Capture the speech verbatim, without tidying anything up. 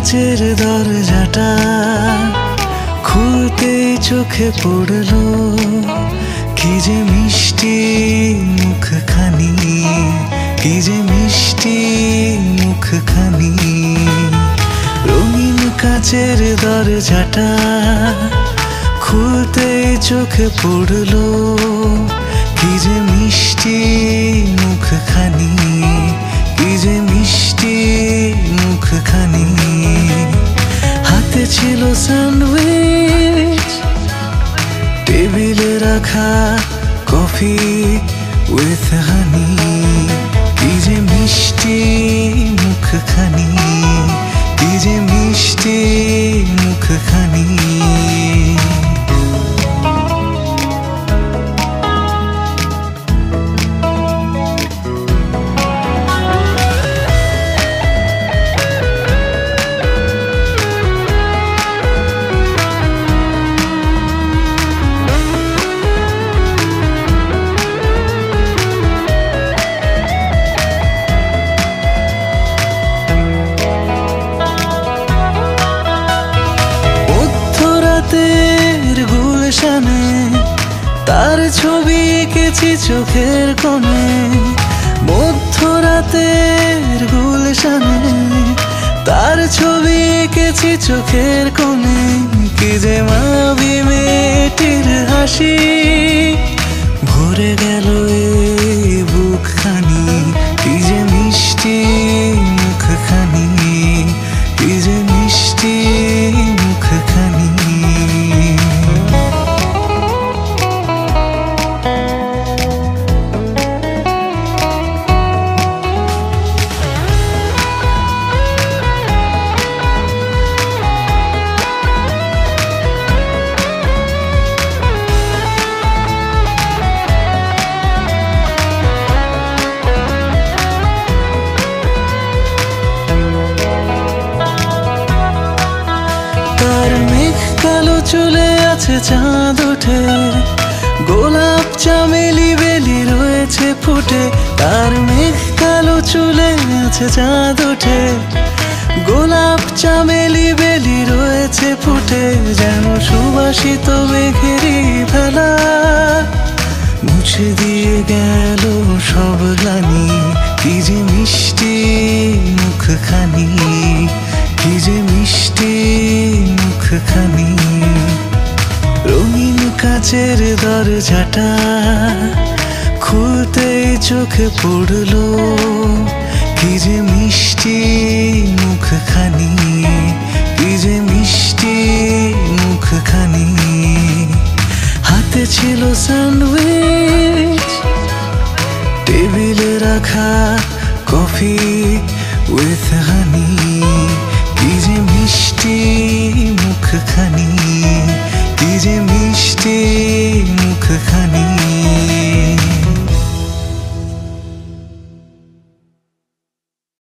কাচের দরজাটা খুলতে চোখে পড়লো কি যে মিষ্টি মুখখানি, কি যে মিষ্টি মুখখানি। রঙিন কাচের দরজাটা খুলতে চোখে পড়লো কি যে মিষ্টি মুখখানি, কি যে মিষ্টি মুখখানি। হাতে ছিল স্যান্ডউইচ, টেবিলে রাখা কফি উইথ হানি, কি যে মিষ্টি মুখখানি, কি যে মিষ্টি মুখখানি। গুলশানে তার ছবি এঁকেছি চোখের কোণে, মধ্যরাতের গুলশানে তার ছবি এঁকেছি চোখের কোণে। কি যে মায়াবী মেয়েটির হাসি, ভরে গেল এই বুকখানি, কি যে মিষ্টি মুখখানি, কি যে মিষ্টি মুখখানি। চলে আছে চাঁদ ওঠে, গোলাপ চামেলি বেলি রয়েছে ফুটে। তার মেঘ কালো চলে আছে চাঁদ ওঠে, গোলাপ চামেলি বেলি রয়েছে ফুটে। যেন সুবাসিত মেঘেরই ভেলা মুছে দিয়ে গেল সব গ্লানি, কি যে মিষ্টি মুখখানি, কি যে মিষ্টি মুখখানি। রঙিন কাচের দরজাটা খুলতে চোখে পড়লো কি যে মিষ্টি মুখখানি, কি যে মিষ্টি মুখখানি। হাতে ছিল স্যান্ডউইচ, টেবিলে রাখা কফি উইথ হানি, কি যে মিষ্টি মুখখানি, কি যে মিষ্টি